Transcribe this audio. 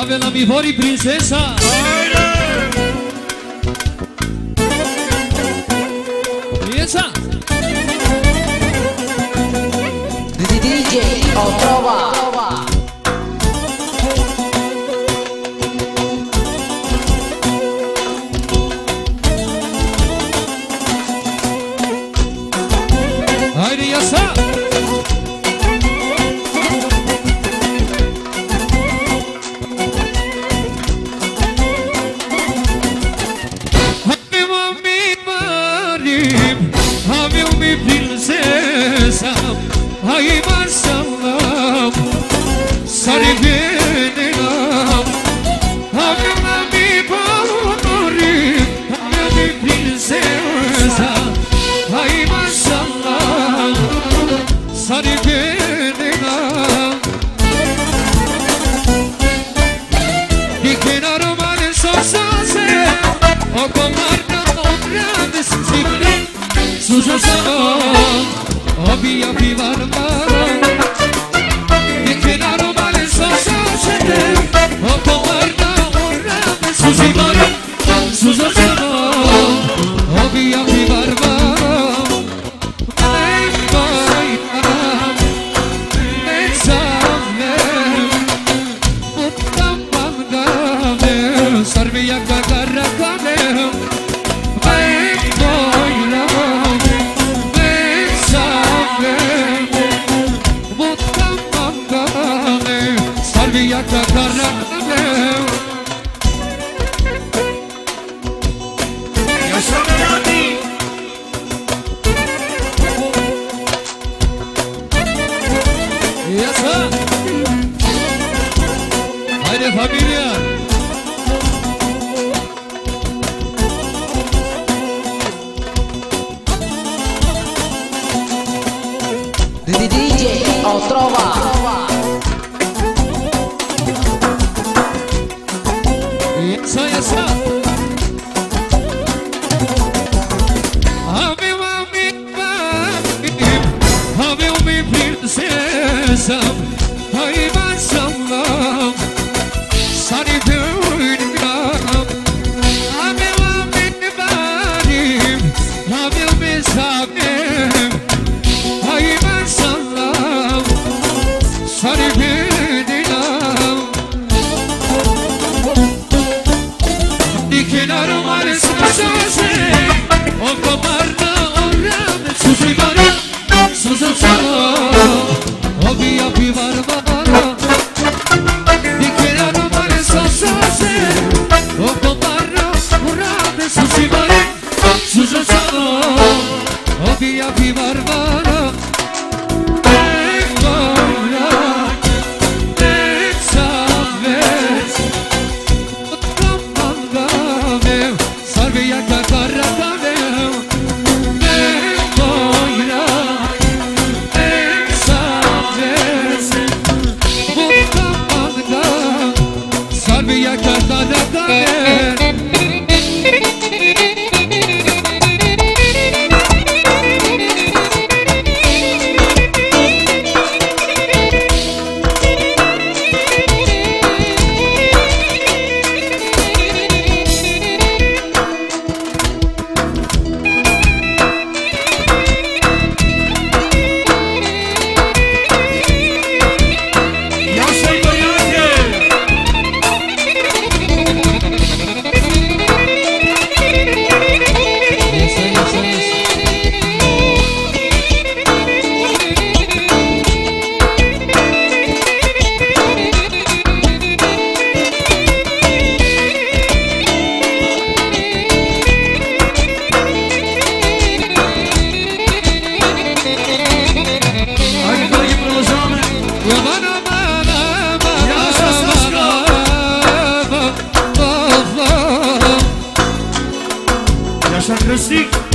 Ave la mi vori princesa. Princesa. DJ Otrova. Haydi yasa. Ay maşallah sarıbenim Havana bir bağırı Havana bir prinsesa Ay maşallah sarıbenim Diken aromanı sosası O komarda obrade sikri Susasana Obi obi var var Diken aromanı sosası O komarda obrade Susi var Susasana Obi obi var var En bayram En savnem Mutlam bandam Sarviya kakara kanem En bayram En savnem Mutlam bandam Sarviya kakara kanem Yasa Haydi familia DJ Otrova. Yasa yasa Ave mi princesa Ay maşallah sarıbenim Ave mi barim Ave mi sabim Ay maşallah sarıbenim Diken aromanı sosası O komarda oranı Susi var Susasana Obi obi var var Diken aromanı sosası O komarda oranı Susi var Susasana Obi obi var var En bayram En savet Mutlam bandam Sarviya kakara kanem En bayram En savet Mutlam bandam Sarviya kakara kanem Așa crăstic